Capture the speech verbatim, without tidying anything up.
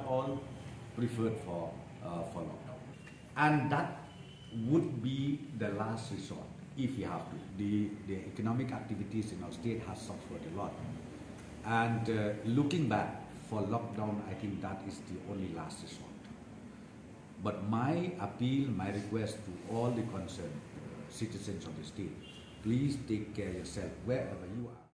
all preferred for uh, for lockdown, and that would be the last resort if we have to. The the economic activities in our state has suffered a lot, and uh, looking back for lockdown, I think that is the only last resort. But my appeal, my request to all the concerned uh, citizens of the state, please take care of yourself wherever you are.